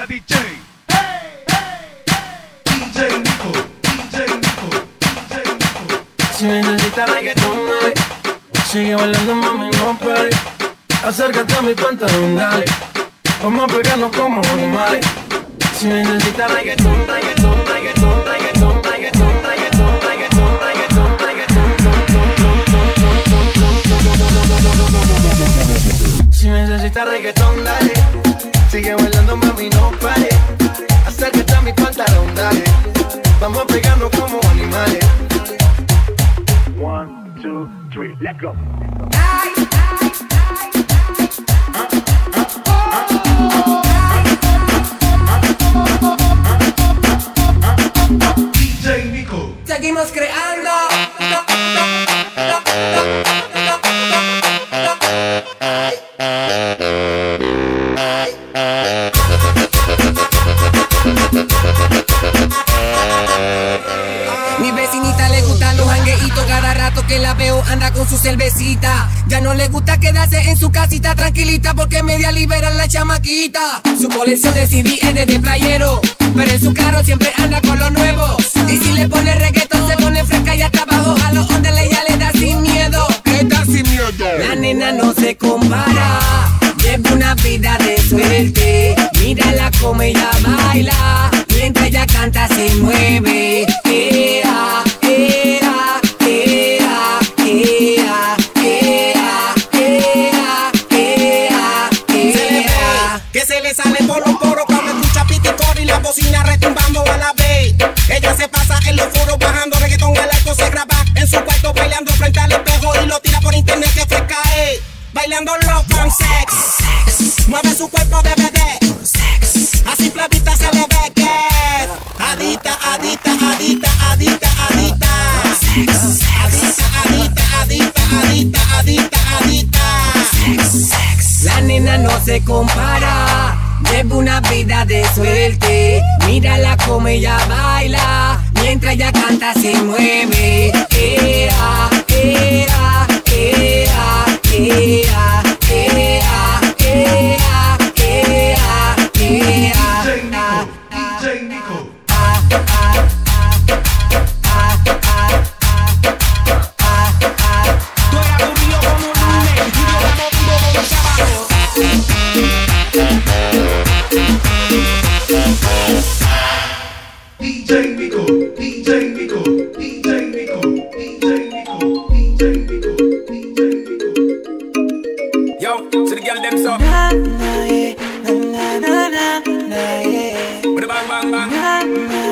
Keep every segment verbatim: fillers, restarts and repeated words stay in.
D J. Hey, hey, hey. D J Nico, D J Nico, D J Nico. Si necesitas reggaetón, dale. Sigue bailando, mami, no pare. Acércate a mi pantalón, dale. Vamos a pegarnos como animales. Si necesitas reggaetón, reggaetón, reggaetón, reggaetón, reggaetón, reggaetón, reggaetón, reggaetón, reggaetón. Si necesitas reggaetón, dale. Sigue bailando, mami, no pare. Acércate a mi pantalón, dale. Vamos a pegarnos como animales. One, two, three, let's go. D J Nico. Seguimos creando. Mi vecinita le gustan los jangueitos, cada rato que la veo anda con su cervecita. Ya no le gusta quedarse en su casita tranquilita porque media liberan la chamaquita. Su colección de C D es de playero, pero en su carro siempre anda con lo nuevo. Y si le pone reggaetón se pone fresca y hasta abajo a los ondes ella le da sin miedo. Le da sin miedo. La nena no se compara, lleva una vida de suerte. Mírala como ella baila, mientras ella canta se mueve. Ea, ea, ea, ea, ea, ea, ea, ea. Que se le sale por los poros cuando escucha piticor y la bocina retumbando a la vez. Ella se pasa en los foros bajando reggaetón al alto, se graba en su cuarto bailando frente al espejo y lo tira por internet que fresca es. Bailando love and sex, mueve su cuerpo de bebé, a simple vista se le ve que es adicta, adicta, adicta, adicta, adicta, adicta, adicta, adicta, adicta, adicta, adicta. La nena no se compara, lleva una vida de suerte. Mírala como ella baila, mientras ella canta se mueve. Ea, ea, ea, ea, ea, ea, ea, ea. D J Nico, D J Nico. Tú eras aburrido como un lunes y yo la movido como un sábado. D J Nico, D J Nico, D J Nico, D J Nico, D J Nico, D J Nico. Yo, to the girl them so. With a bang bang bang.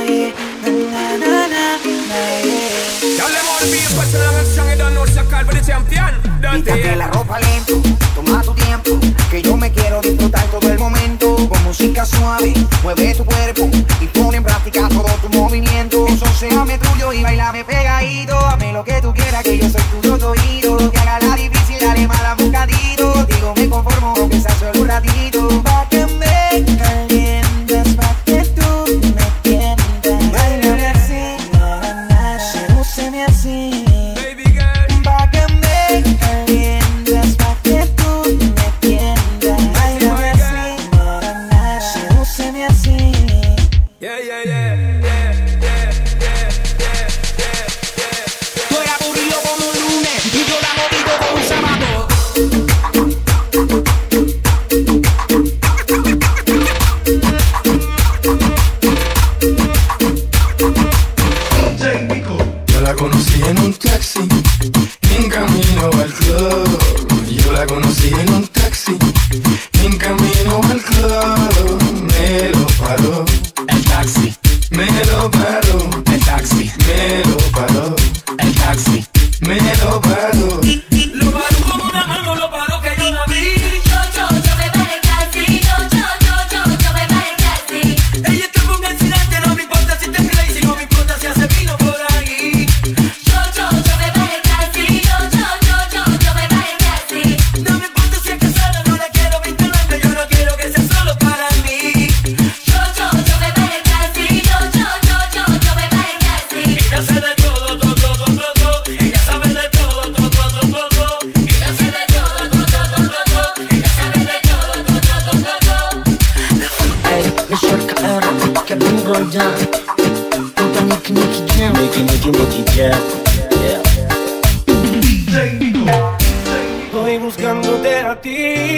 Y'all them all be a question I'm strong, you don't know she's a call for the champion. Don't Quítate they? la ropa lento, toma tu tiempo, que yo me quiero disfrutar todo el momento. Con música suave, mueve tu cuerpo y pone en práctica todo tu movimiento. Entonces tuyo y bailame pegadito. Hazme lo que tú quieras, que yo soy tuyo todito. Que haga la difícil, dale mal a bocadito. Digo, me conformo aunque sea solo un ratito. Pa' que me calientes, pa' que tú me tientas. Bailame así, na, na, sedúceme así. Baby girl. Pa' que me calientes, pa' que tú me tiendas. Bailame así, na, na, sedúceme así. Yeah, yeah, yeah, yeah, yeah, yeah, yeah, yeah, yeah. Tú eras aburrido como un lunes y yo la movido como un sábado. Roll Down, junto a Nicky Nicky Jam. Nicky Nicky Nicky Jam. Yeah. D J Nico. Voy buscándote a ti.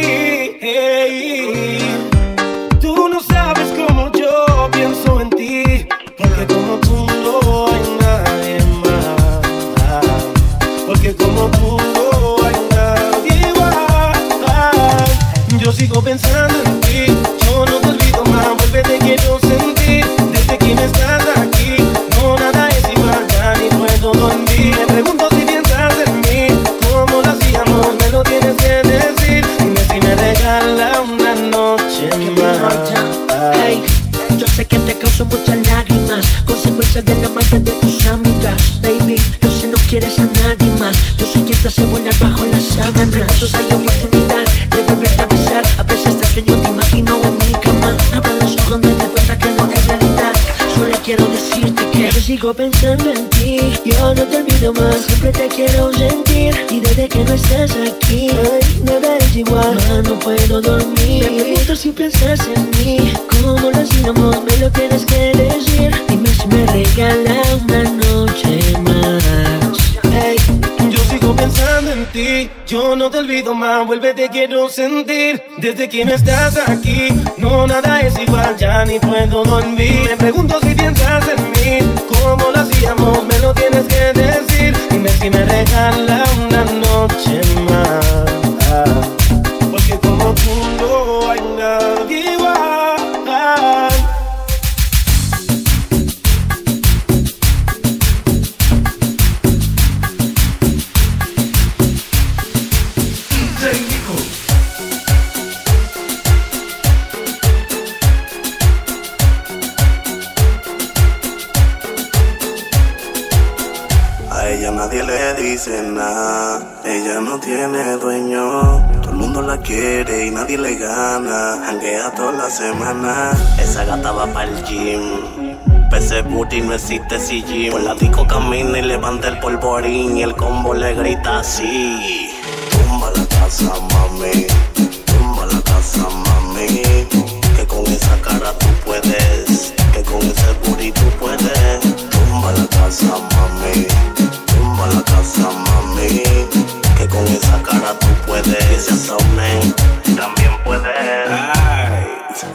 Hey. Tú no sabes cómo yo pienso en ti, porque como tú no hay nadie más. Porque como tú no hay nadie más. Yo sigo pensando en ti, yo no te olvido más. Vuelve, te quiero sentir. Desde que no estás aquí, no nada es igual, ya ni puedo dormir. Me pregunto si piensas en mí, cómo lo hacíamos, me lo tienes que decir. Dime si me regala una noche más. Hey, yo sé que te causo muchas lágrimas, consecuencias de la maldad de tus amigas. Baby, yo sé no quieres a nadie más. Yo soy quien te hace volar bajo las sábanas. Entonces hay oportunidad de volverte a besar. A veces te sueño, te imagino en mi cama. Abra los ojos, donde te cuenta que no es realidad. Solo quiero decirte que yo sigo pensando en ti. Yo no te olvido más, siempre te quiero sentir. Y desde que no estás aquí, ay, nada es igual, más no puedo dormir. Me pregunto si piensas en mí, cómo lo hacíamos, me lo tienes que decir. Dime si me regala una noche más. Hey. Yo sigo pensando en ti, yo no te olvido más, vuelve, te quiero sentir. Desde que no estás aquí, no nada es igual, ya ni puedo dormir. Me pregunto si piensas en mí, cómo lo hacíamos, me lo tienes que decir. Dime si me regala una noche más, porque como tú no hay nadie igual. A ella nadie le dice nada, ella no tiene dueño. Todo el mundo la quiere y nadie le gana, janguea toda la semana. Esa gata va pa'l gym, pese booty no existe si gym. Por la disco camina y levanta el polvorín y el combo le grita así: tumba la casa, mami, tumba la casa, mami. Que con esa cara tú puedes, que con ese booty tú puedes. Tumba la casa, mami, tumba la casa, mami. Que con esa cara tú puedes, que ese man también puedes. Ay.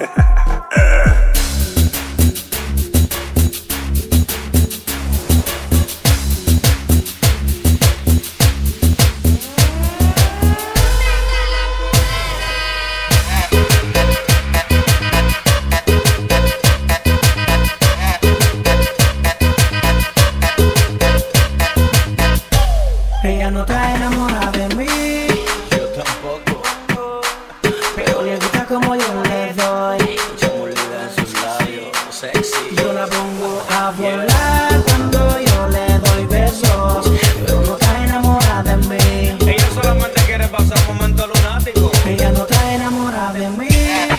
Ella no está enamorada de mí, yo tampoco, pero le gusta como yo le doy. Mucha molida en sus labios, sexy. Yo la pongo a volar cuando yo le doy besos, pero no está enamorada de mí. Ella solamente quiere pasar un momento lunático. Ella no está enamorada de mí,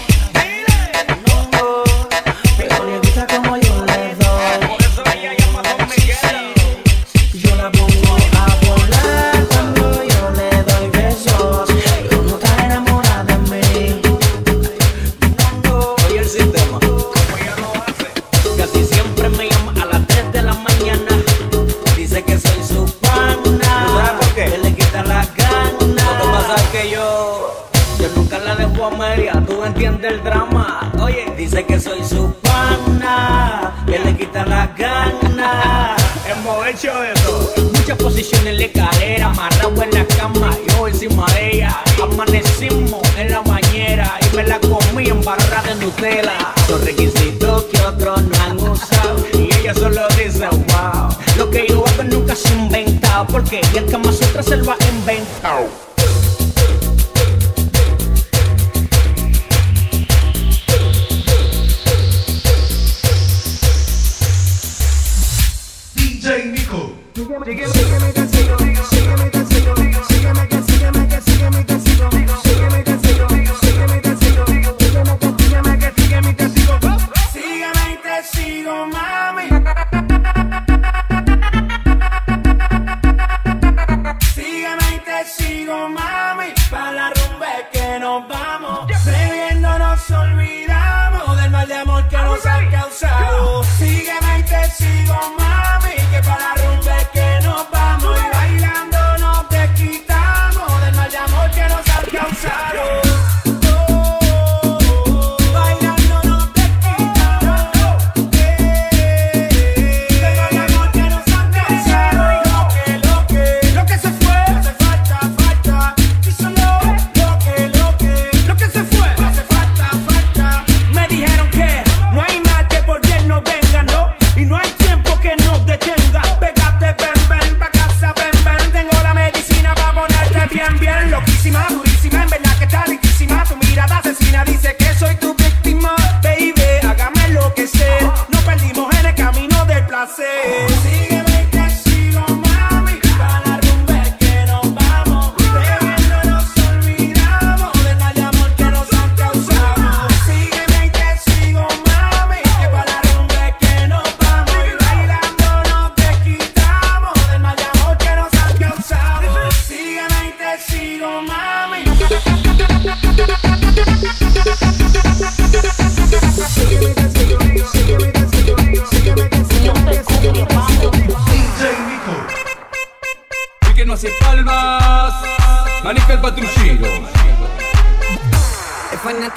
no, pero le gusta como yo le doy. Por eso ella llama a Don Miguel. Yo la pongo a volar cuando yo le doy besos, pero no está enamorada de mí. Oye el sistema, como ella lo hace. Casi siempre me llama a las tres de la mañana. Dice que soy su pana. ¿Sabes por qué? Que le quita la gana. Lo que pasa es que yo, yo nunca la dejo a media. Tú entiendes el drama. Oye, dice que soy su pana, que le quita la gana. Hemos hecho eso. Muchas posiciones en la escalera, amarrado en la cama, yo encima de ella. Amanecimos en la bañera y me la comí en barra de Nutella. Son requisitos que otros no han usado y ella solo dice wow. Lo que yo hago nunca se ha inventado, porque el Kama Sutra se lo ha inventado. D J Nico. Sígueme que sigo, sígueme que sigo, sígueme que sígueme que sígueme que sigo, sígueme que sigo, sígueme que sigo, sígueme que sígueme que sigo, sígueme y te sigo, mami. Sígueme y te sigo,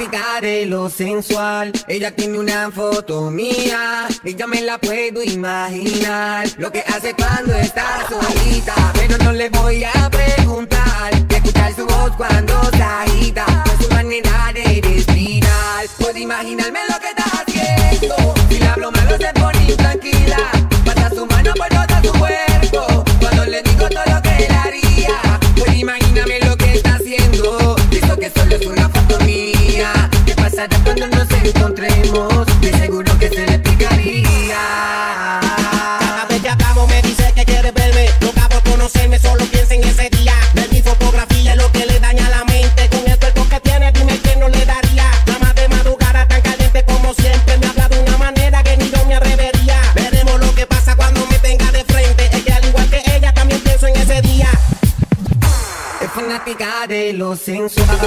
fanática de lo sensual. Ella tiene una foto mía, ella me la puedo imaginar. Lo que hace cuando está solita, pero no le voy a preguntar. Escuchar su voz cuando se agita, con su manera de respirar. Puedo imaginarme lo que está haciendo. Si le hablo malo se pone intranquila, pasa su mano por todo su cuerpo cuando le digo todo lo que él haría. Puedo imaginarme lo que está haciendo. Dijo que solo es una foto mía. ¿Qué pasará cuando nos encontremos? De seguro que se le explicaría. Cada vez que hablamos me dice que quiere verme, loca por conocerme, solo piensa en ese día. Ver mi fotografía es lo que le daña la mente. Con el cuerpo que tiene, dime quién no le daría. La más de madrugada tan caliente como siempre, me habla de una manera que ni yo me atrevería. Veremos lo que pasa cuando me tenga de frente. Es que al igual que ella también pienso en ese día. Es fanática de lo sensual.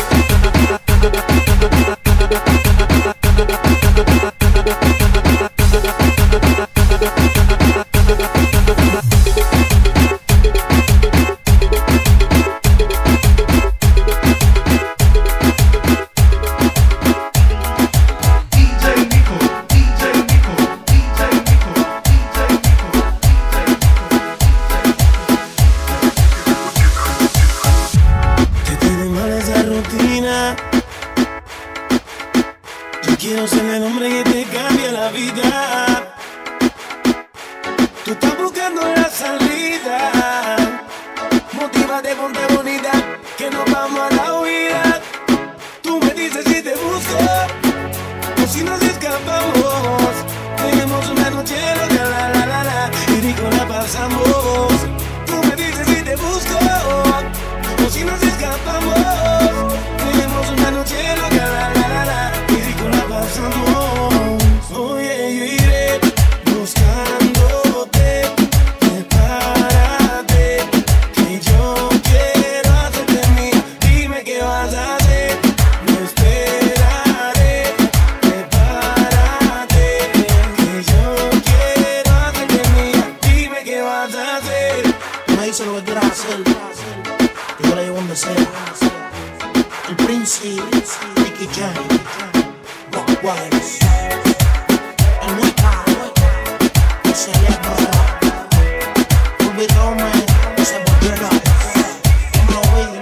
Quiero ser el hombre que te cambie la vida. Tú estás buscando la salida. Motívate, ponte bonita, que nos vamos a la huida. Tú me dices si te busco o si nos escapamos. Tenemos una noche loca, la la la la, y rico la pasamos. Tú me dices si te busco o si nos escapamos. Tenemos una noche loca, la la la la. Oye, yo iré buscándote, prepárate, que yo quiero hacerte mía. Dime qué vas a hacer, no esperaré. Prepárate, que yo quiero hacerte mía. Dime qué vas a hacer. Tú me dices lo que quieras hacer, yo la llevo donde sea. El príncipe, Nicky Jam, Rock Wise. El muy caro, el cerebro. Ruby Rome, se volvió loco. Como lo vi.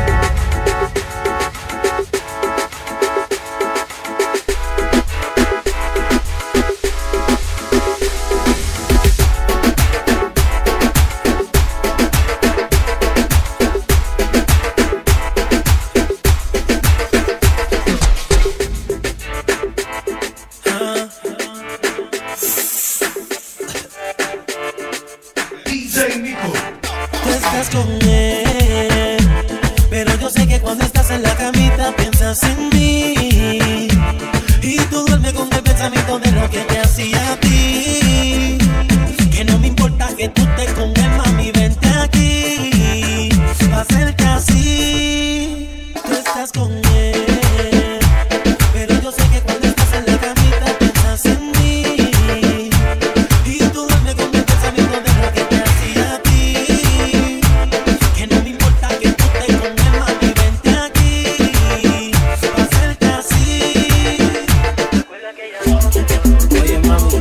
Tú estás con él, pero yo sé que cuando estás en la camita piensas en mí. Y tú duermes con el pensamiento de lo que te hacía a ti. Que no me importa que tú estés con él, mami, vente aquí. Va a ser que así. Tú estás con él, pero yo sé que cuando estás en la camita piensas en mí. Y tú duermes con el pensamiento de lo que te hacía a ti. Que no me importa que tú estés con él, mami, vente aquí. Va a ser que así. Oye, mami,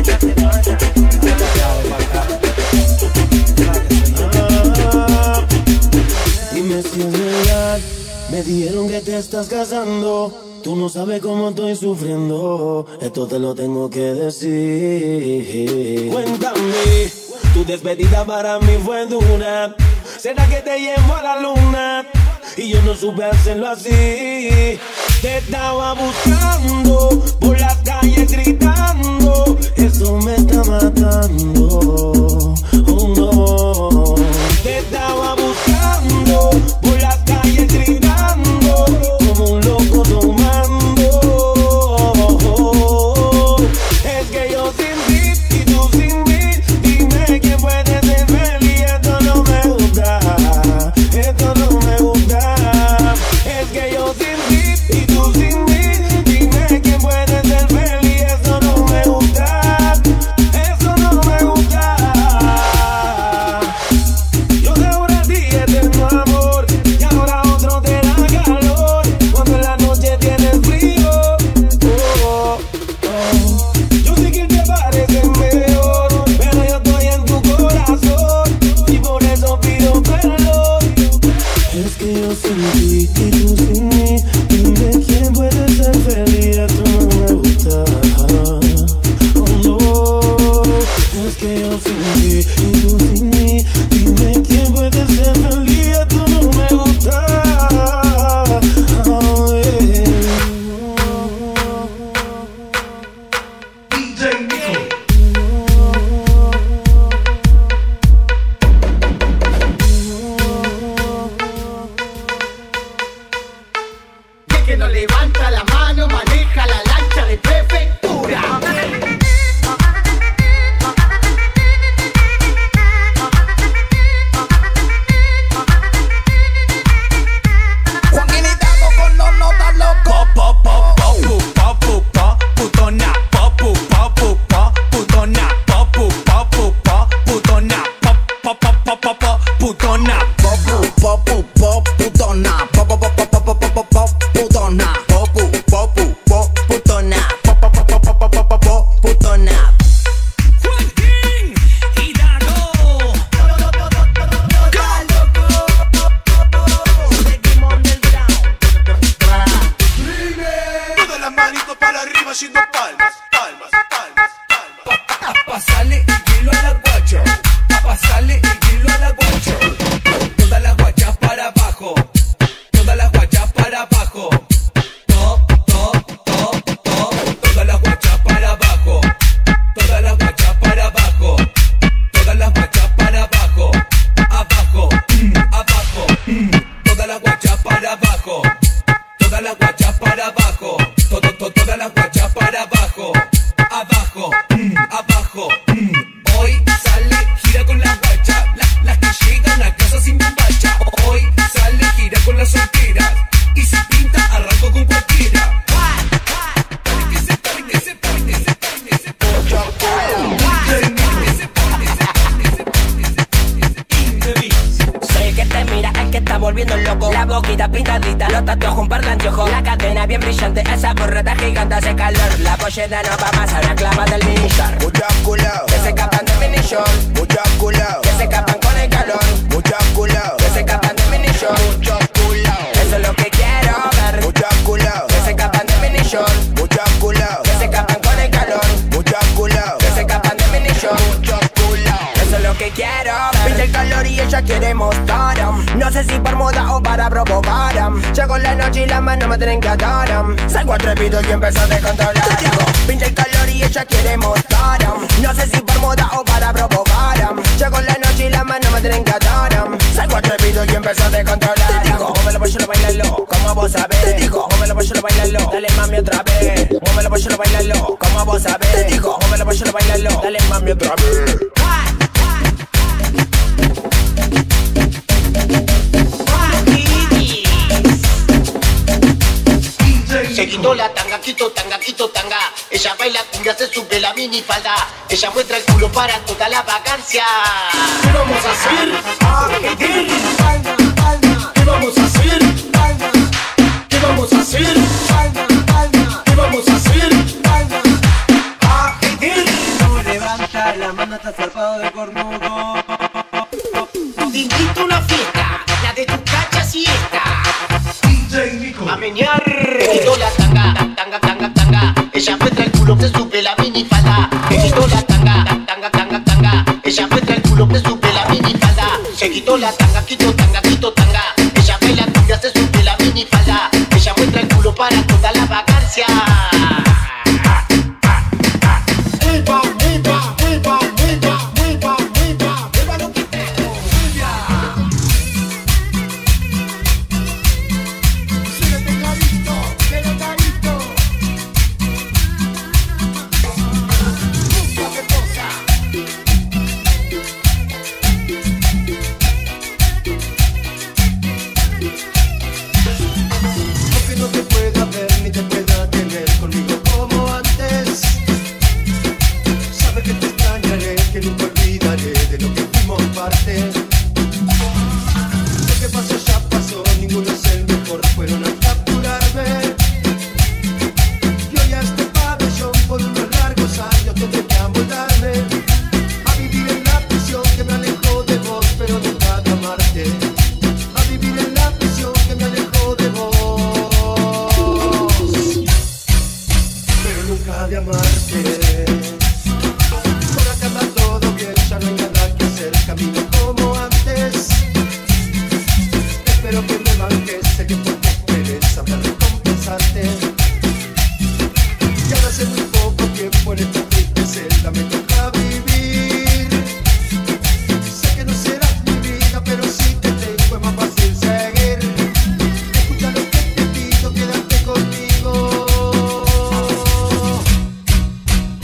dime si es verdad. Me dijeron que te estás casando. Tú no sabes cómo estoy sufriendo. Esto te lo tengo que decir. Cuéntame, tu despedida para mí fue dura. ¿Será que te llevo a la luna? Y yo no supe hacerlo así. Te estaba buscando por las calles gritando. Eso me está matando. Oh no. Te estaba buscando por las calles gritando como un loco tomando. Es que yo sin ti y tú sin mí. Dime quién puede ser feliz. Esto no me gusta. Esto no me gusta. Es que yo sin ti y tú sin mí. Dime quién puede ser feliz. Esto no me gusta. Esto no me gusta. manitos para arriba haciendo palmas, palmas, palmas, palmas. A pasarle el kilo a la guacho, a pasarle el kilo a la guacho. Todas las guachas para abajo, todas las guachas para abajo. To, to, to, to, todas las guachas para abajo, todas las guachas para abajo, todas las guachas para abajo, abajo, mm, abajo, mm, todas las guachas para abajo, todas las guachas para abajo, to, to, to, todas las guachas para abajo, abajo, mm, abajo, mm. Hoy sale, gira con la guacha, la, las que llegan a casa sin bombacha. Hoy sale, gira con las solteras, y si pinta, arranco con cualquiera. Pare que se pare, que se pare, que se pare, que se pare. Soy el que te mira, el que está volviendo loco. La boquita pintadita, los tatuajes, un par de anteojos. La cadena bien brillante, esa gorreta gigante hace calor. La pollera no va más a la clava del mini short. Muchas culas, que se escapan del mini short. muchas culas, Que se escapan con el calor. muchas culas, Que se escapan del mini short. muchas culas, Eso es lo que quiero ver. muchas culas, Que se escapan del mini short. muchas culas, Que se escapan con el calor. muchas culas, Que se escapan del mini short. muchas culas. Eso es lo que quiero ver. Pinta el calor y ella quiere mostrar. No sé si por moda o para provocar. Llegó la noche y las manos me tienen que atar. Salgo atrevido y empezó a descontrolar. Pinta el calor y ella quiere mostrar. No sé si por moda o para provocar. Llegó la noche y las manos me tienen que atar. Salgo atrevido y empezó a descontrolar. Móvelo pues yo lo bailalo, como vos sabés. Te digo, móvelo pues yo lo bailalo. Dale mami otra vez. Móvelo pues yo lo bailalo, como vos sabés. Te digo, móvelo pues yo lo bailalo. Dale mami otra vez. Se quitó la tanga, quito tanga, quito tanga. Ella baila cumbia, se sube la minifalda. Ella muestra el culo para toda la vacancia. ¿Qué vamos a hacer? Palma, palma. ¿Qué vamos a hacer? Palma. ¿Qué vamos a hacer? Palma, palma. ¿Qué vamos a hacer? Palma. A No levanta la mano, está zarpado de cornudo. Te invito a una fiesta, la de tu cacha siesta. D J Nico. A menear. Se quitó la tanga, tanga, tanga, tanga. Ella muestra el culo, se sube la minifalda. Se quitó la tanga, tanga, tanga, tanga. Ella muestra el culo, se sube la minifalda. Se quitó la tanga, quito tanga, quito tanga. Ella baila cumbia, se sube la minifalda. Ella muestra el culo para toda la vacancia. Mueva, mueva, mueva, mueva, mueva, mueva. Mueva lo que te Aunque no te pueda ver ni te pueda tener conmigo como antes, sabe que te extrañaré, que nunca olvidaré de lo que fuimos parte. Lo que pasó ya pasó, ninguno es el mejor, fueron a capturarme. Y hoy a este pabellón por unos largos años tendré que amoldarme a vivir en la prisión que me alejó de vos, pero nunca de amarte. A vivir en la prisión que me alejó de vos, pero nunca de amarte. Por acá anda todo bien, ya no hay nada que hacer, camino como antes. Espero que me banques, sé que por tu pereza me recompensarte. Y ahora hace muy poco tiempo en esta triste celda me toca vivir. Sé que no serás mi vida, pero si te tengo es más fácil seguir. Escucha lo que te pido, quédate conmigo.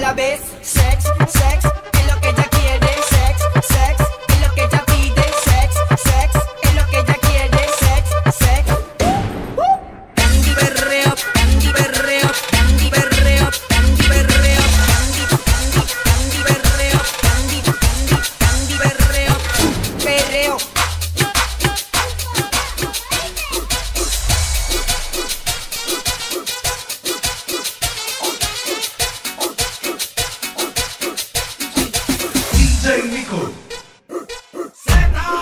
la ves, sex, sex, es lo que ella quiere, sex, sex, es lo que ella pide, sex, sex, es lo que ella quiere, sex, sex. Candy berreo, candy berreo, candy berreo, candy berreo, candy, candy, candy berreo, candy, candy, candy berreo, berreo. D J Nico. La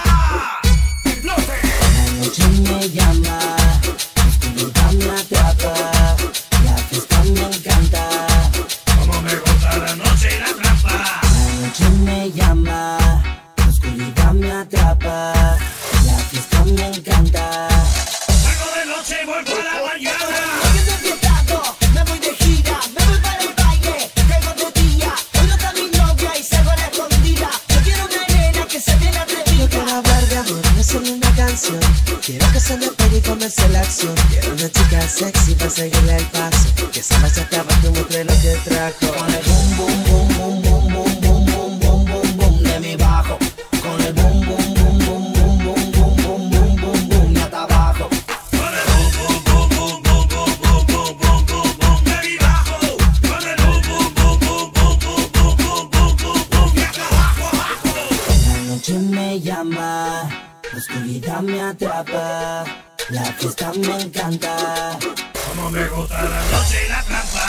noche me llama, la oscuridad me atrapa, la fiesta me encanta. Como me gusta la noche y la trampa. La noche me llama, la oscuridad me atrapa, la fiesta me encanta. Salgo de noche y vuelvo a la mañana. Hoy estoy fiestado, me voy de gira, me voy para el baile, caigo de día. Hoy no está mi novia y salgo a la escondida. Yo quiero una nena que se viene atrevida. No quiero hablar de amor, no es solo una canción. Quiero que se me pegue y comience la acción. Quiero una chica sexy para seguirle el paso. Que esa marcha acaba que muestre lo que trajo. Con el boom, boom, boom, boom, boom, boom, boom, boom, boom, boom, boom de mi bajo. Con el boom, boom, boom, boom, boom, boom, boom, boom, boom, boom, boom de hasta abajo. Con el boom, boom, boom, boom, boom, boom, boom, boom, boom, boom, boom de mi bajo. Con el boom, boom, boom, boom, boom, boom, boom, boom, boom, boom, boom de hasta abajo, abajo. La noche me llama, la oscuridad me atrapa, la fiesta me encanta. Como me gusta la noche y la trampa.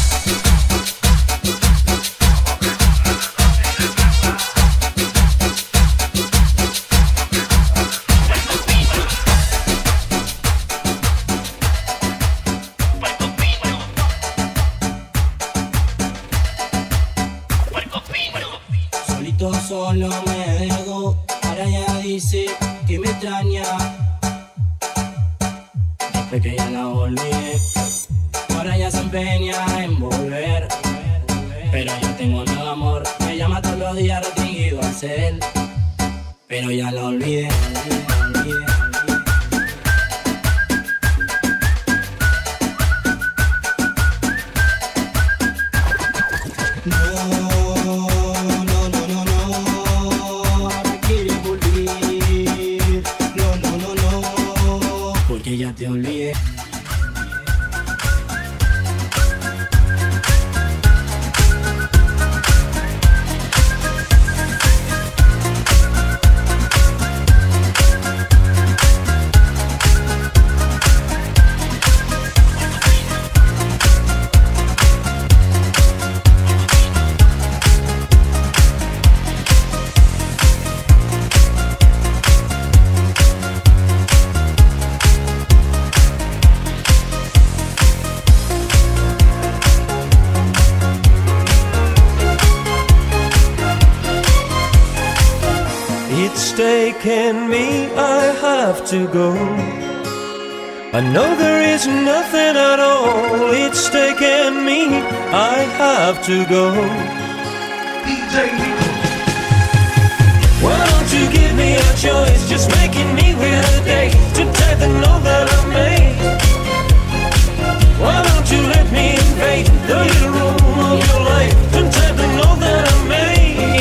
Solito solo me dejo, ahora ya dice que me extraña. Después que ya la olvidé, ahora ya se empeña en volver. Pero yo tengo un nuevo amor, me llama todos los días restringido al cel. Pero ya la olvidé, la olvidé. No, no, no, no, no, me quiere volver. No, no, no, no, porque ya te olvidé. It's taken me, I have to go. I know there is nothing at all. It's taken me, I have to go. D J Nico. Why don't you give me a choice? Just making me wait a day to take the note that I made. Why don't you let me invade the little room of your life and take the note that I made?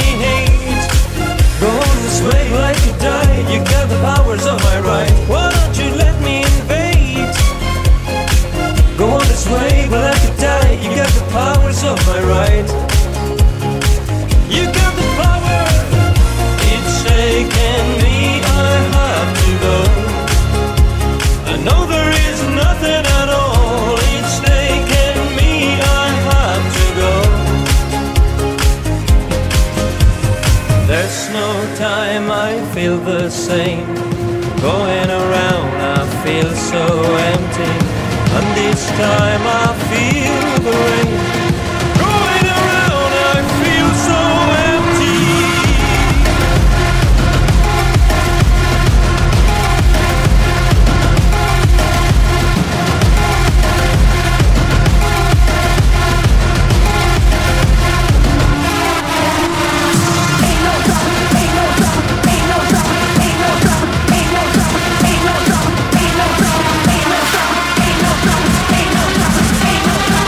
Go on this way like you died. You got the powers of my right. Why don't you let me invade? Go on this way but like you died. You got the powers of my right. You got the power. It's taken me, I have to go. I know there is nothing at all. It's taken me, I have to go. There's no time I feel the same. Going around I feel so empty. And this time I feel the rain. Going around I feel so empty. Ain't no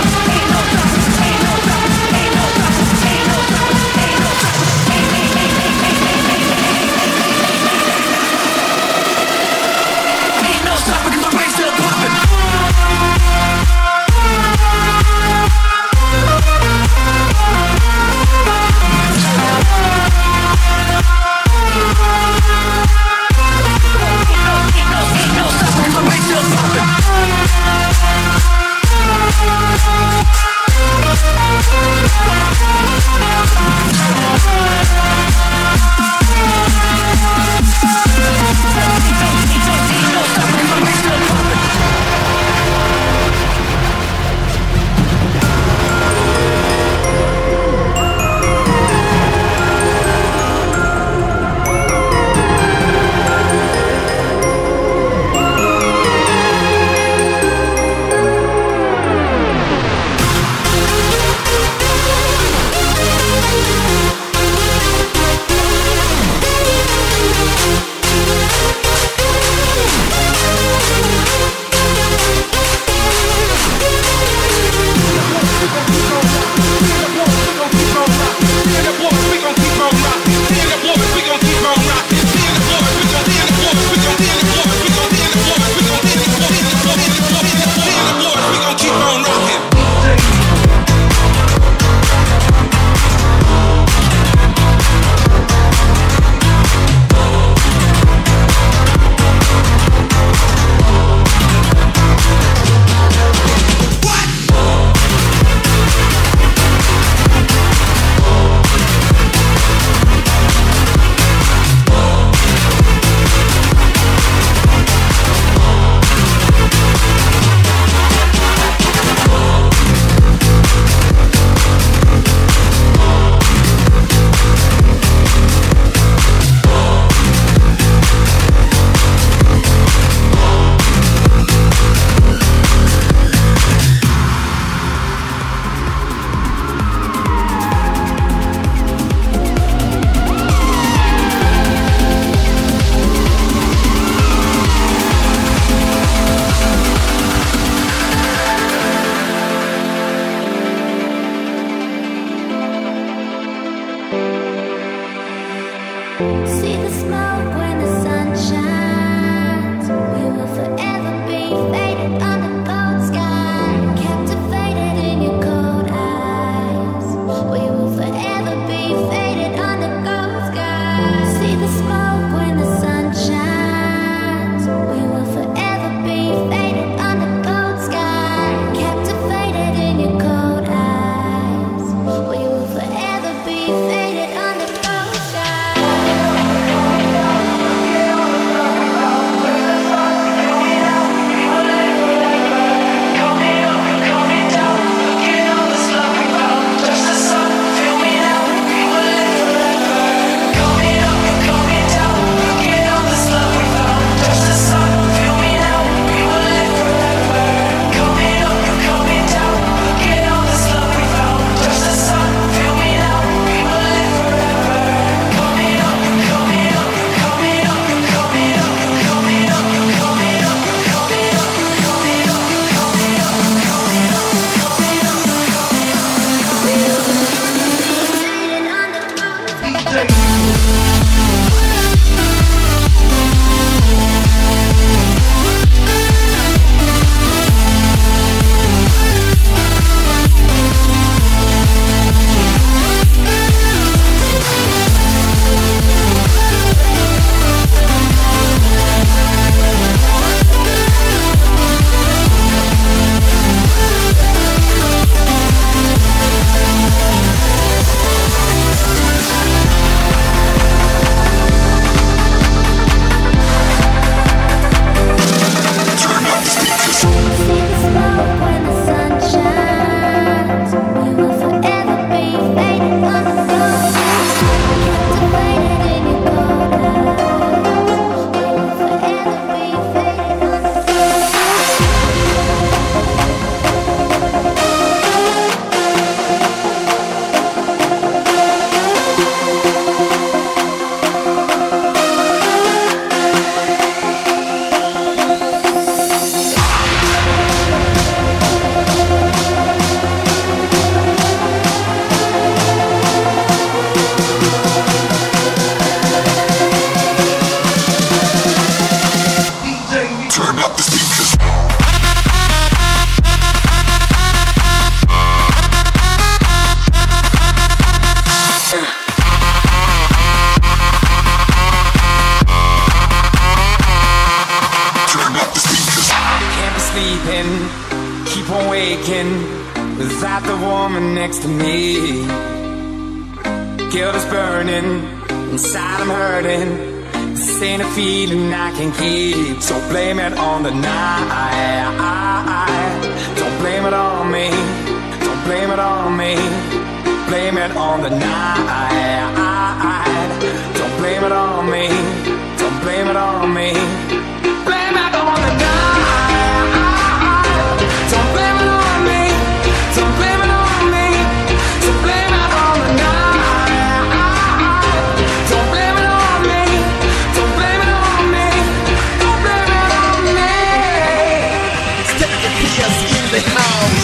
got the woman next to me. Guilt is burning, inside I'm hurting. This ain't a feeling I can keep, so blame it on the night. Don't blame it on me, don't blame it on me. Blame it on the night. Don't blame it on me, don't blame it on me. Blame it on the night. Don't blame it on me, don't blame it on me. Don't blame it on the night. Don't blame it on me, don't blame it on me. Don't blame it on me. Step the P S in the house.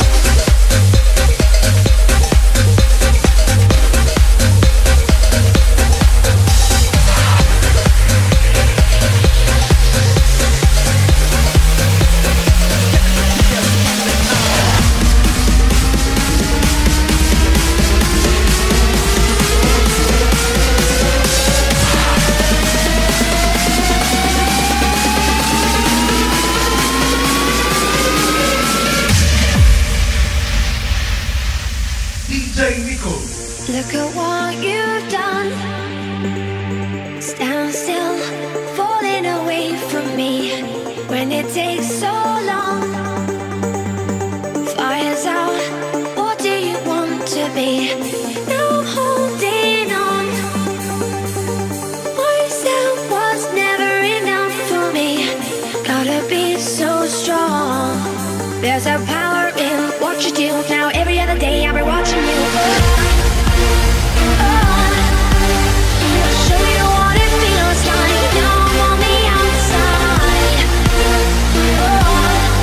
Look at what you've done. Stand still, falling away from me. When it takes so long, fire's out, what do you want to be? Now I'm holding on. Myself was never enough for me. Gotta be so strong. There's a power in what you do. Now every other day I'll be watching you. Oh,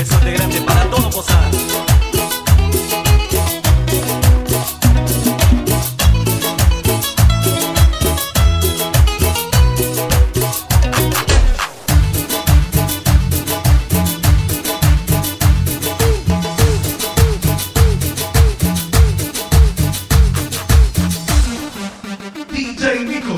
besote grande para todo posar. D J Nico.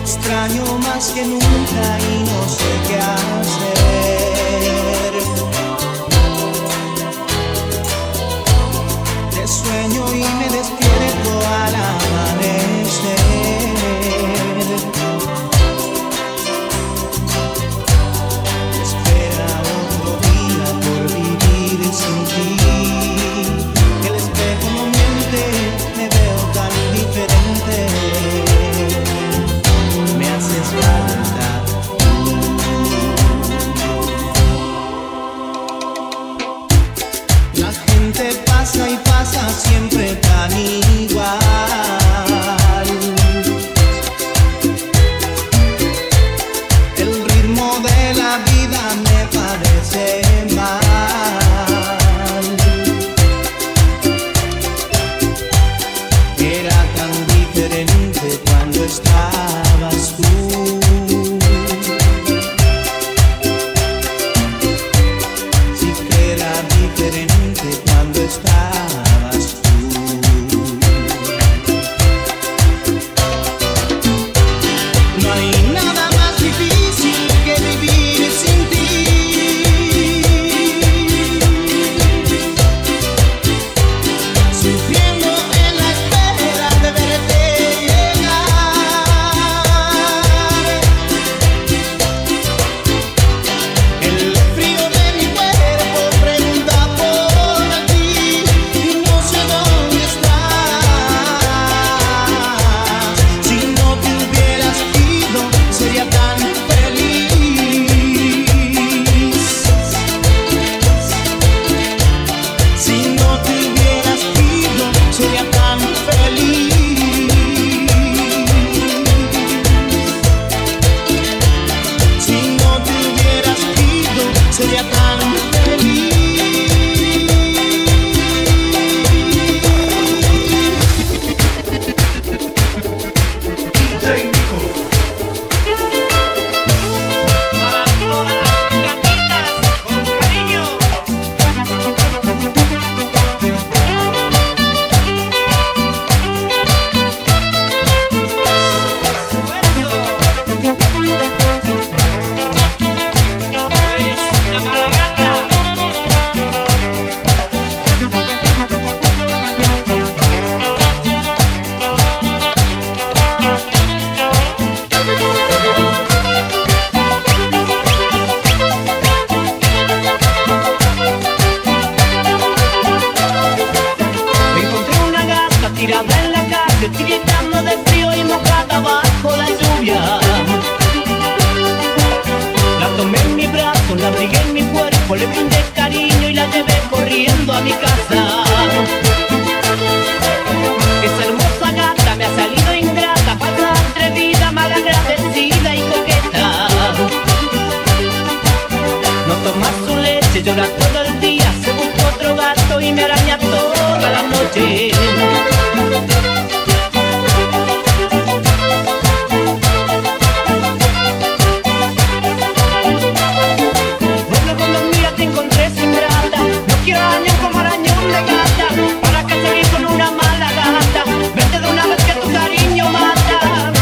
extraño más que nunca y no sé qué hacer. Te sueño y me despierto al amanecer. Espera otro día por vivir sin ti. El espejo no miente, me veo tan diferente. Me haces falta tú. La gente pasa y pasa siempre tan igual. El ritmo de la vida me parece mal. Era tan diferente cuando estabas tú. Sí que era diferente cuando estabas tú. No hay nada más difícil que vivir sin ti. Sufriendo en la espera de verte llegar. El frío de mi cuerpo pregunta por ti y no sé dónde estás. Si no te hubieras ido sería tan feliz. Si no te hubieras ido sería tan feliz. Si no te hubieras ido sería tan feliz. Me encontré una gata tirada en la calle, gritando de frío y mojada bajo la lluvia. La tomé en mi brazo, la abrigué en mi cuerpo, le brindé cariño y la llevé corriendo a mi casa. Esa hermosa gata me ha salido ingrata, falsa, atrevida, malagradecida y coqueta. No toma su leche, llora todo el día, se busca otro gato y me araña toda la noche. Bueno, cuando mira te encontré sin grata, no quiero arañón como arañón de gata, para que seguir con una mala gata, vete de una vez que tu cariño mata.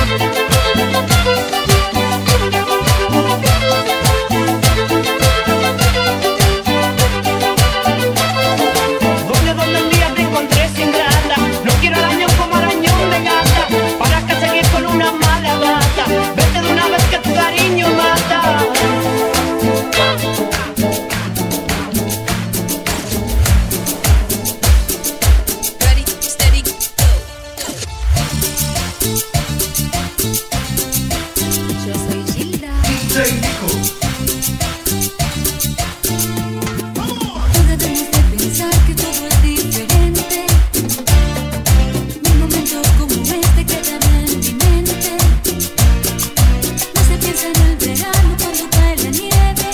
Donde donde un día te encontré sin grata, no quiero arañón como arañón de gata, para que seguir con una mala gata, vete de una vez que tu cariño mata. Ready, steady, go. Yo soy Gilda. D J Nico. No debemos de pensar que todo es diferente. Un momento como este queda en mi mente. No se piensa en el verano cuando cae la nieve.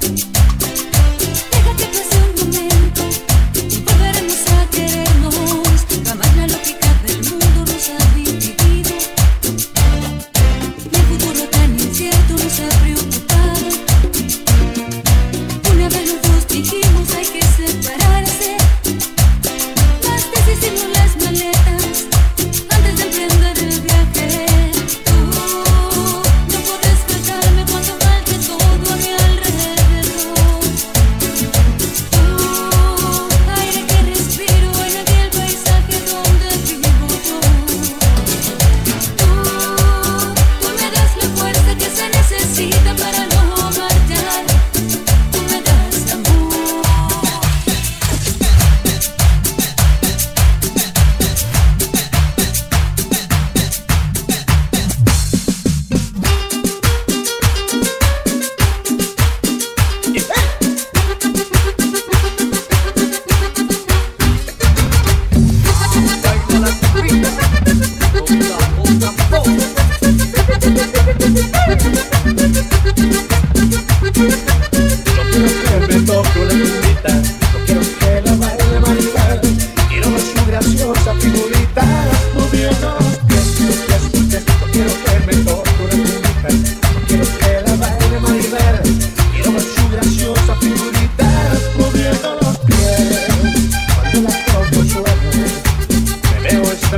Deja que pase un momento y volveremos a querernos. Jamás la lógica del mundo nos ha dividido. Mi futuro tan incierto nos ha preocupado.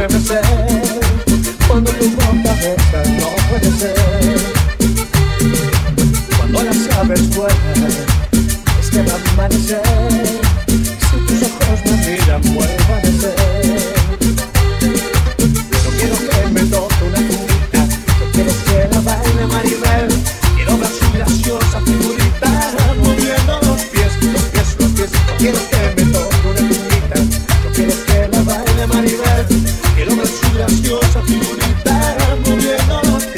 debe ser. Cuando tu boca besa no puede ser. Cuando las aves vuelan es que va a amanecer. Si tus ojos me miran vuelvo a nacer. No quiero que me toque una figurita, no quiero que la baile Maribel. Quiero ver su graciosa figurita moviendo los pies, los pies, los pies. No quiero que me toque una figurita, no quiero que la baile Maribel. Quiero ver su graciosa figurita moviendo los pies.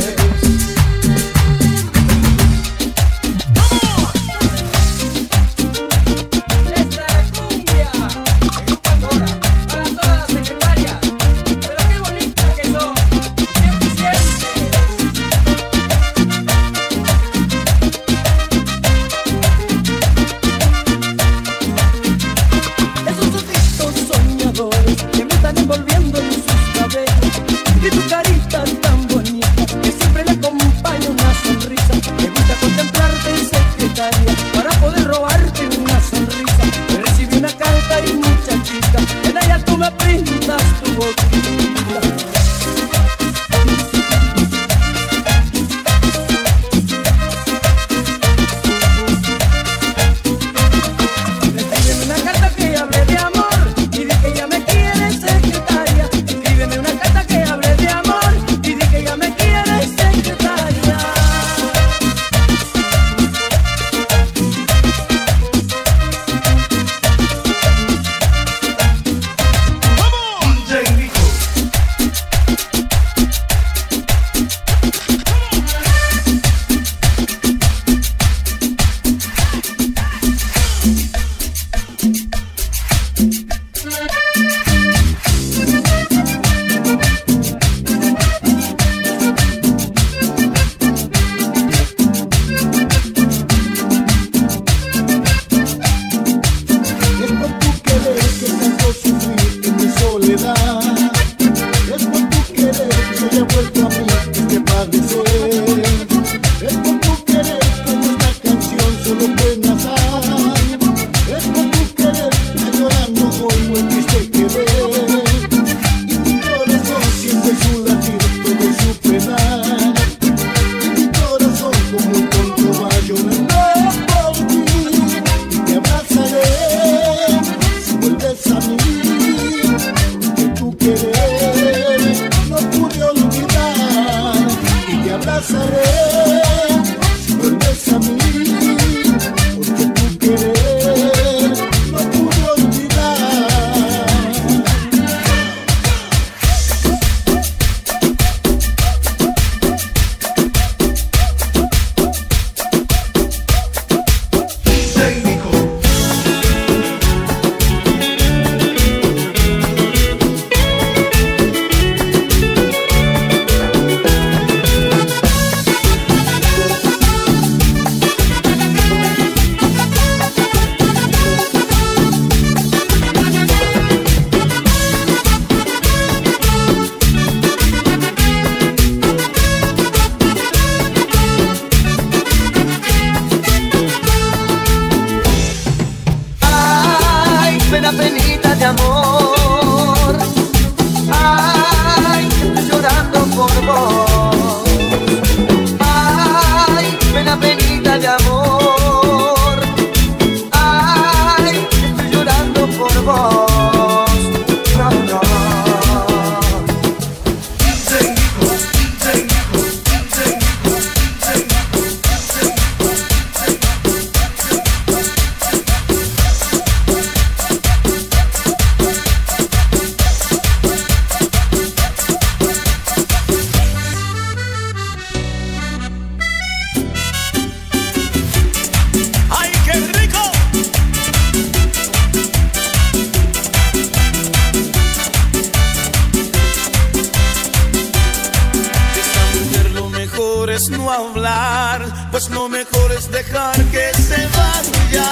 No hablar, pues lo mejor es dejar que se vaya,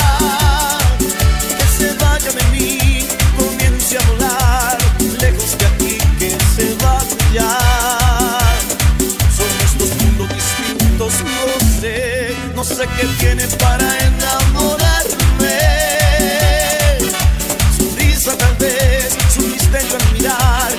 que se vaya de mí, comience a volar, lejos de aquí, que se vaya. Somos dos mundos distintos, no sé, no sé qué tiene para enamorarme. Su risa tal vez, su misterio al mirar,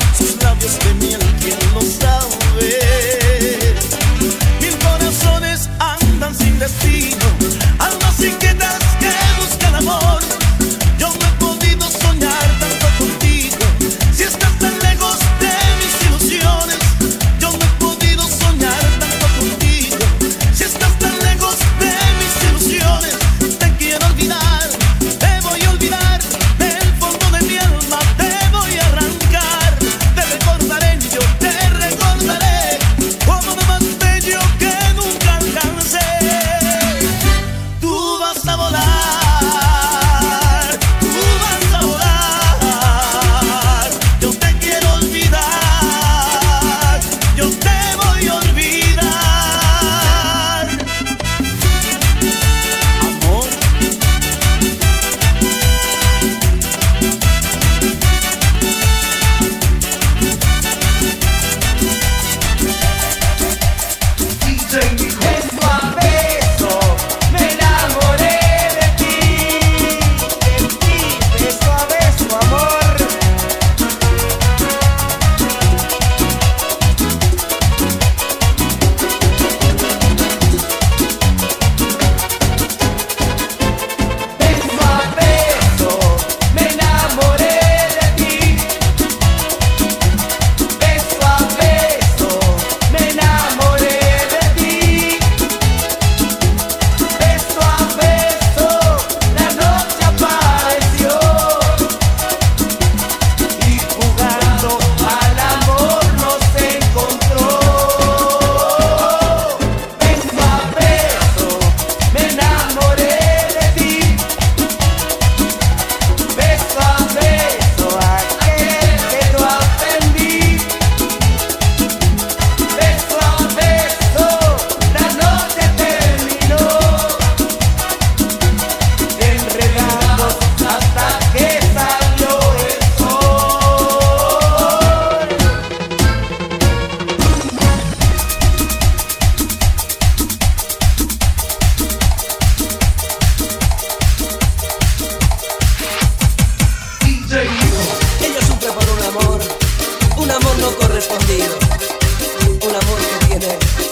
correspondido. Un amor que tiene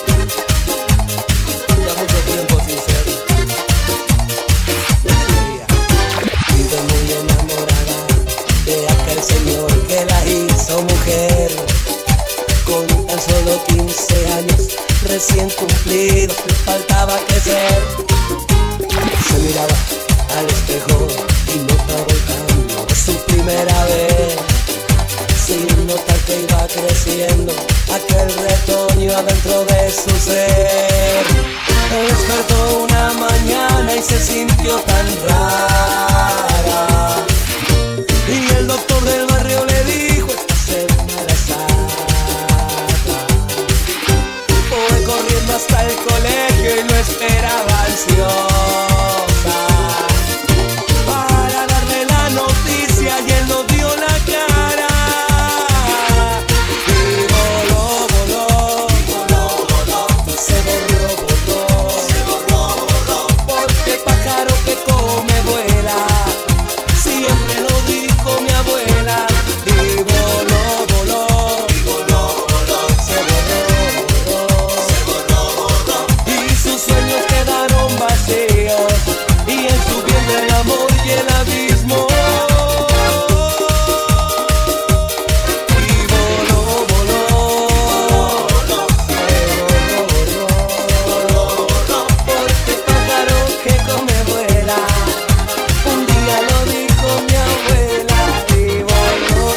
ya mucho tiempo sin ser. Vive muy enamorada de aquel señor que la hizo mujer. Con tan solo quince años recién cumplidos, le faltaba crecer. Se miraba al espejo y notaba el cambio de su primera vez, sin notar que iba creciendo aquel retoño adentro de su ser. Despertó una mañana y se sintió tan rara, y el doctor del barrio le dijo: estás embarazada. Fue corriendo hasta el colegio y lo esperaba ansiosa para darle la noticia, y él no dio la cara. Y voló, voló, voló, voló, se borró, voló, se borró, voló, porque el pájaro que come vuela, siempre lo dijo mi abuela. Y voló, voló, y voló, voló, se borró, voló, se borró, voló, y sus sueños quedaron vacíos, y en su vientre el amor y el abismo. Y voló, voló, voló, se borró, voló, voló, porque el pájaro que come vuela, un día lo dijo mi abuela. Y voló.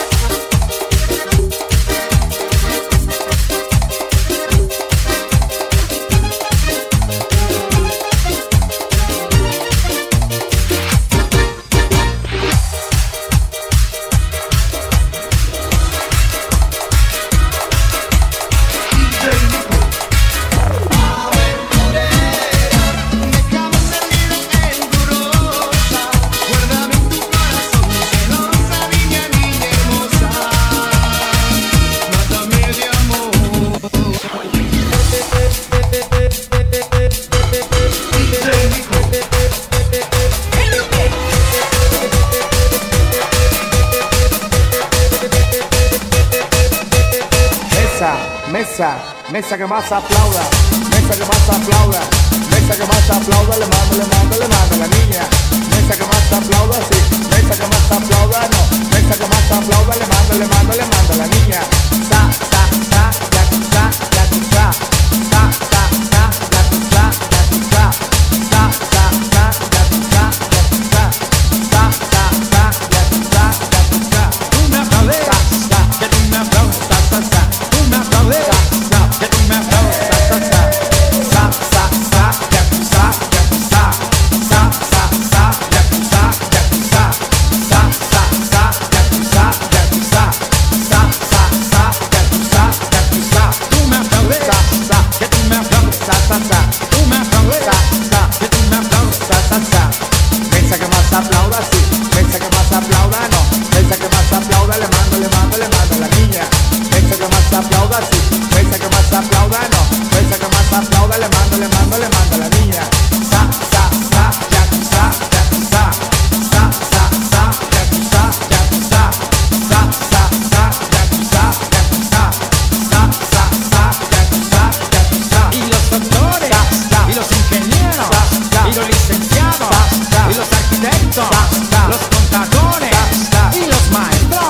Mesa, mesa, mesa que más aplauda, mesa que más aplauda, mesa que más aplauda, le mando, le mando, le mando a la niña. Mesa que más aplauda, sí, mesa que más aplauda, no, mesa que más aplauda, le mando, le mando, le mando a la niña. Sa, sa, sa, ya tu sa, ya tu sa, sa, sa, sa, ya tu sa, ya tu sa, sa, sa, sa, ya tu sa, ya tu sa, sa, sa, sa, ya tu sa, ya tu sa. Tú me aplaudes, que tú me aplaudes, sa, sa, sa. Tú me aplaudes, que tú me aplaudes, sa, sa, sa. Sa, sa, sa, ya tu sa, ya tu sa, sa, sa, sa, ya tu sa, ya tu sa, sa, sa, sa, ya tu sa, ya tu sa, sa, sa, sa, ya tu sa, ya tu sa. Tú me aplaudes, que tú me aplaudes, sa, sa, sa. Tú me aplaudes, que tú me aplaudes, sa, sa, sa. Mesa que más aplauda, sí, mesa que más aplauda, no, mesa que más aplauda, le mando, le mando, le mando a la niña. Mesa que más aplauda, sí, mesa que más aplauda, no, mesa que más aplauda, le mando, le mando, le mando a la niña. Sa, sa, sa, ya tu sa, ya tu sa, sa, sa, sa, ya tu sa, ya tu sa, sa, sa, sa, ya tu sa, ya tu sa, sa, sa, sa, ya tu sa, ya tu sa. Y los doctores, y los ingenieros, y los licenciados, y los arquitectos, los contadores, y los maestros.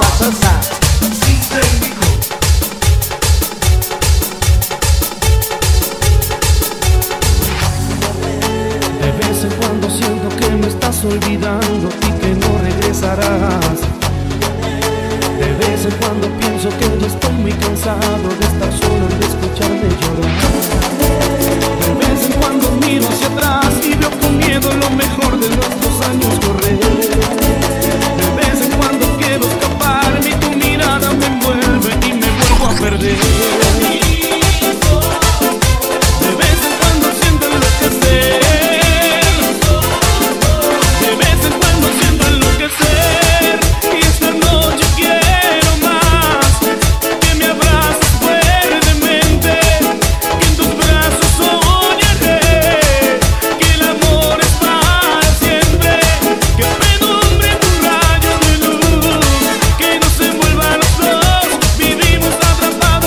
De vez en cuando siento que me estás olvidando y que no regresarás. De vez en cuando pienso que yo estoy muy cansado de estar solo y de escucharme llorar. De vez en cuando miro hacia atrás y veo con miedo lo mejor de nuestros años correr. De vez en cuando quiero escaparme y tu mirada me envuelve y me vuelvo a perder. De vez en cuando siento enloquecer. De vez en cuando siento enloquecer. Y esta noche quiero más, que me abraces fuertemente, que en tus brazos soñaré, que el amor es para siempre, que penumbre tu rayo de luz, que nos envuelva a los dos, vivimos atrapados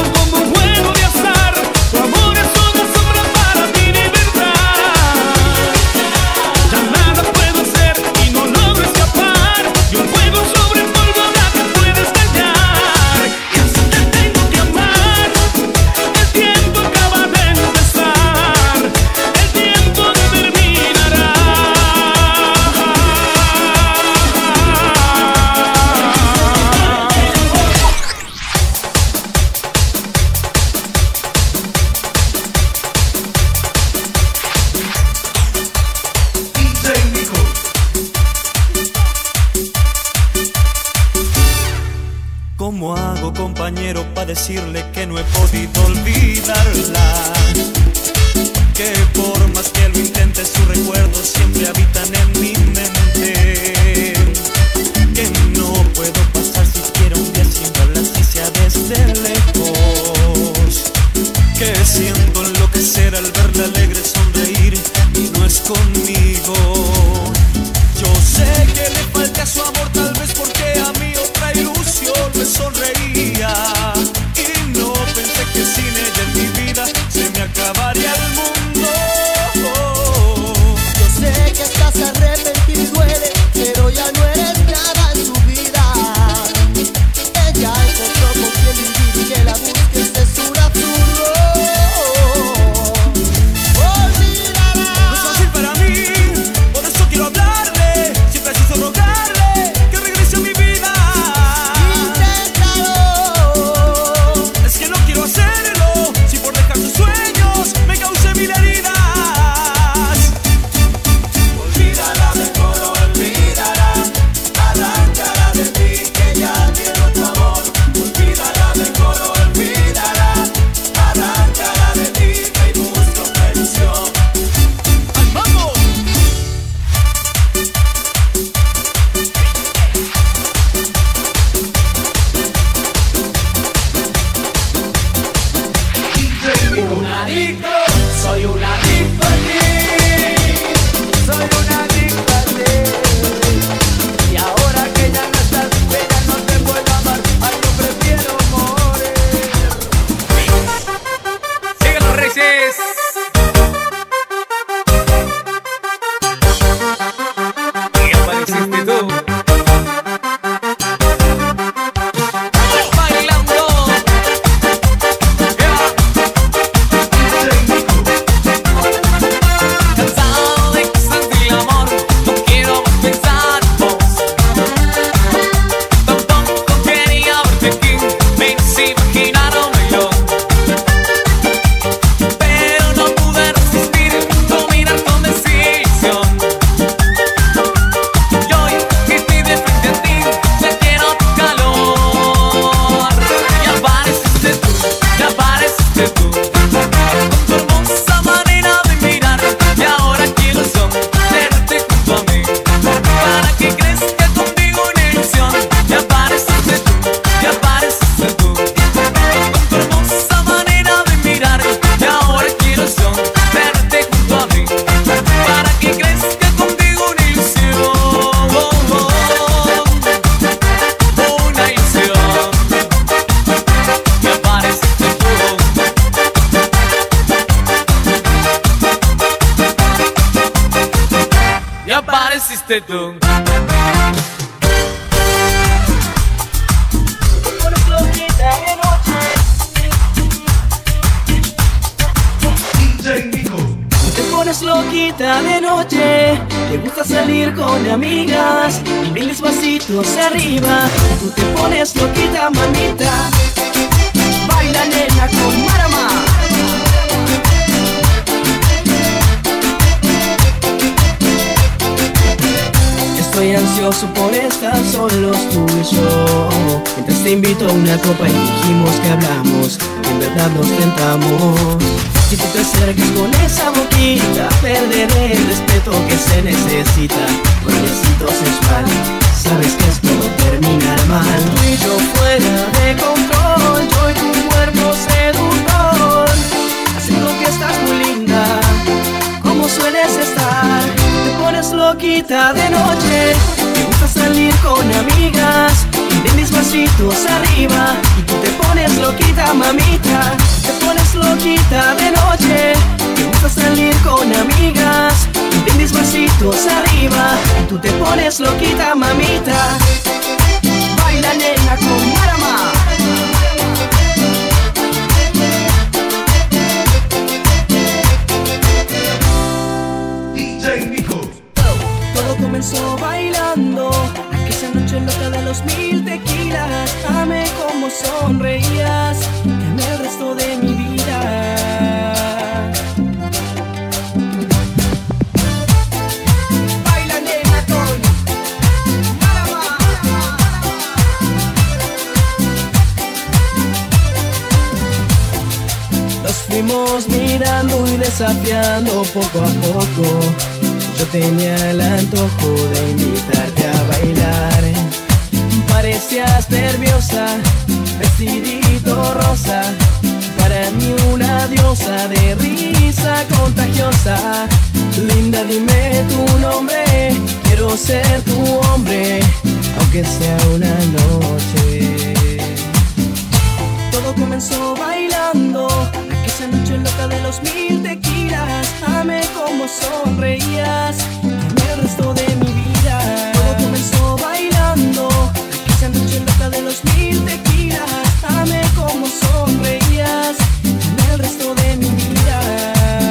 compañero para decirle que no he podido olvidarla, que por más que lo intente sus recuerdos siempre habitan en mi mente, que no puedo pasar siquiera un día sin verla si sea desde lejos, que siento enloquecer al verla alegre sonreír y no es conmigo. Yo sé que le falta su amor, tal vez porque a mí otra ilusión me sonreía, y no pensé que sin ella en mi vida se me acabaría el mundo. Yo sé que estás arrepentido y duele, pero ya no eres nada en su vida. Ella encontró con quien vivir y que la busques es un absurdo. Olvídala. No es fácil para mí, por eso quiero hablarle, siempre preciso rogarle que regrese a mi vida. Inténtalo. Es que no quiero hacerlo, si por dejar sus sueños me cause mil heridas. Olvídala, mejor olvídala, arráncala de ti que ya tiene otro amor. Olvídala, mejor olvídala, arráncala de ti que busco otra ilusión. ¡Ay, vamos! Un adicto, soy un adicto a ti, soy un adicto a ti. Y ahora que ya no estás, que ya no te puedo amar, ay, yo prefiero morir. ¡Sigue los Reyes! Y apareciste tú. Bailando. Cansado de sentir amor, no quiero pensar en vos. Tampoco quería verte aquí, me hice imaginarme yo. Pero no pude resistir, dominar con decisión. Y hoy que estoy de frente a ti, ya quiero tu calor. Y apareciste tú, y apareciste tú, con tu hermosa manera de mirar. Y ahora quiero son tenerte junto a mí, para que crezca conmigo una ilusión. Y apareciste tú, y apareciste tú, con tu hermosa manera de mirar. Y ahora quiero son tenerte junto a mí, para que crezca conmigo una ilusión. Oh, oh, una ilusión. Y apareciste tú. Y apareciste tú. Te pones loquita de noche, te gusta salir con amigas y mil pasitos arriba. Tú te pones loquita, mamita. Baila nena con Marama. Estoy ansioso por estar solos tú y yo, mientras te invito a una copa y dijimos que hablamos, que en verdad nos tentamos. Si tú te acercas con esa boquita, perderé el respeto que se necesita. Bailecito sensual, sabes que esto va a terminar mal. Tú y yo fuera de control, yo y tu cuerpo seductor, haciendo que estás muy linda, como sueles estar. Te pones loquita de noche, te gusta salir con amigas y de mis vasitos arriba. Y tú te pones loquita, mamita. Te pones loquita de noche, te gusta salir con amigas y de mis vasitos arriba. Y tú te pones loquita, mamita. Baila nena con Marama. Todo comenzó bailando aquella noche loca de los mil tequilas. Amé como sonreías, que amé el resto de mi vida. Baila nena con Marama. fuimos mirando y desafiando poco a poco. Yo tenía el antojo de invitarte a bailar. Parecías nerviosa, vestidito rosa, para mí una diosa de risa contagiosa. Linda, dime tu nombre, quiero ser tu hombre, aunque sea una noche. Todo comenzó bailando, aquella noche loca de los mil tequilas. Amé como sonreías, amé el resto de mi vida. Todo comenzó bailando, aquella noche loca de los mil tequilas. Amé como sonreías, amé el resto de mi vida.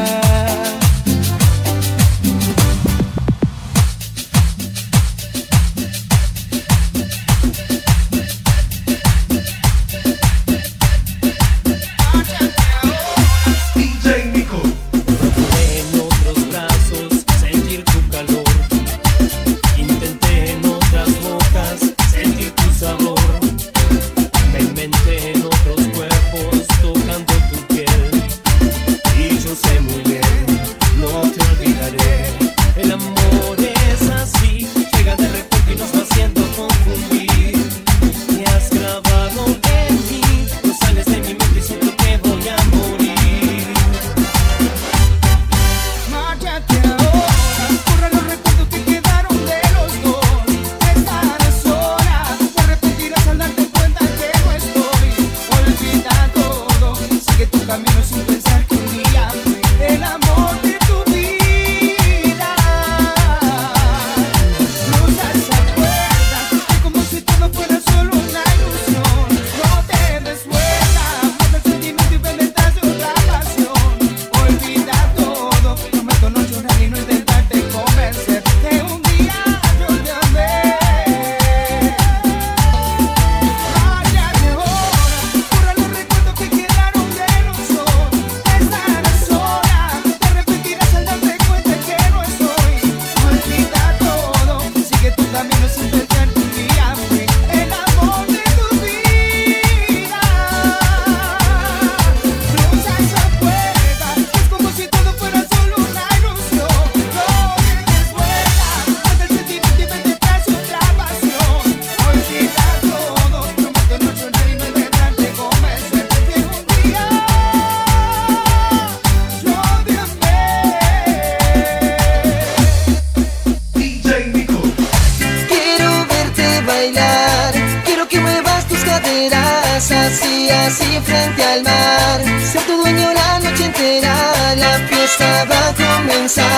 Así, así frente al mar, ser tu dueño la noche entera, la fiesta va a comenzar.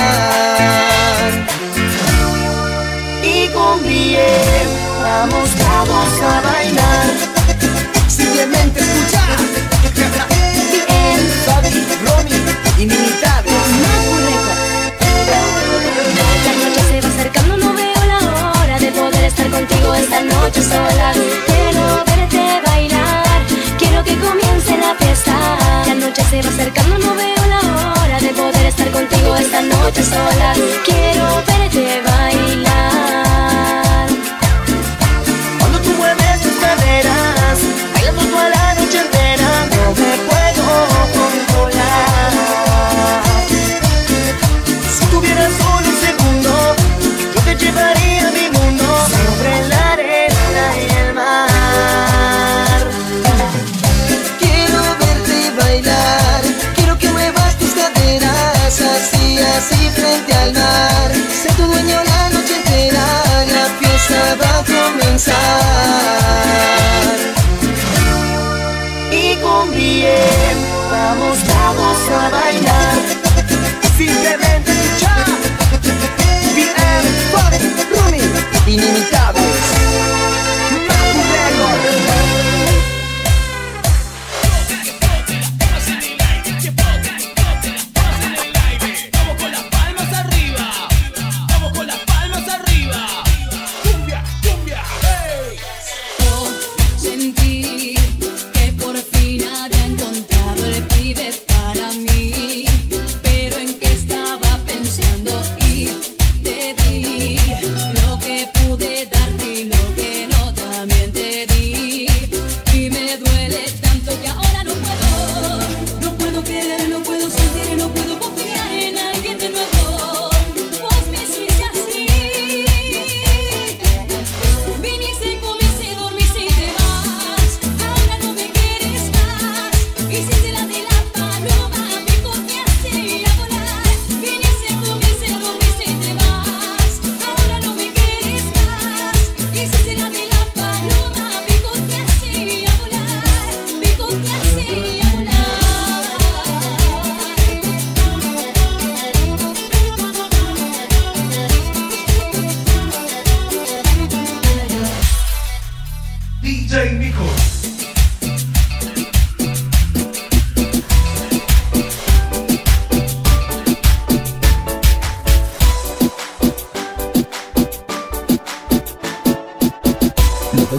Y con bien, vamos todos a bailar, simplemente escuchar. Bien, Fabi, Romy, inimitables. La noche se va acercando, no veo la hora de poder estar contigo esta noche sola. Quiero verte bailar, quiero que comience la fiesta. La noche se va acercando, no veo la hora de poder estar contigo esta noche sola. Quiero verte bailar. Cuando tú mueves tus caderas, bailando toda la noche entera, no me puedo controlar. Si tuvieras solo un segundo, yo te llevaría a mi mundo, sobre la arena y el mar. Quiero verte bailar, quiero que muevas tus caderas, así, así frente al mar. Ser tu dueño la noche entera, la fiesta va a comenzar. Y con bien, vamos todos a bailar, simplemente escuchar. B M, Fabi, Romy, inimitables. Macu Records. Sentí que por fin había encontrado el pibe para mí, pero en qué estaba pensando y te di lo que pude dar.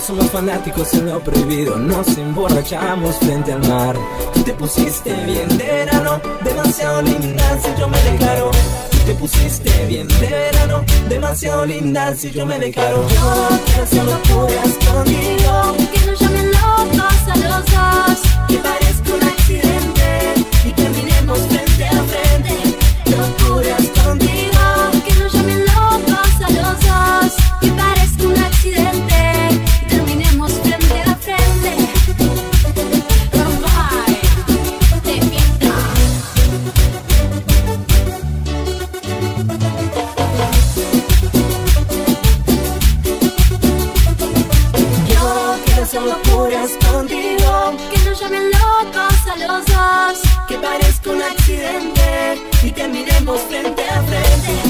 somos fanáticos en lo prohibido, nos emborrachamos frente al mar. Tú te pusiste bien de verano, demasiado linda, si yo me declaro. Tú te pusiste bien de verano, demasiado linda, si yo me declaro. Yo quiero hacer locuras contigo, que nos llamen locos a los dos, que parezca un accidente y terminemos frente a frente. Locuras contigo, que nos llamen locos a los dos, que parezca un accidente y terminemos frente a frente. Bye, te pinta. yo quiero hacer locuras contigo, que nos llamen locos a los dos, que parezca un accidente y terminemos frente a frente.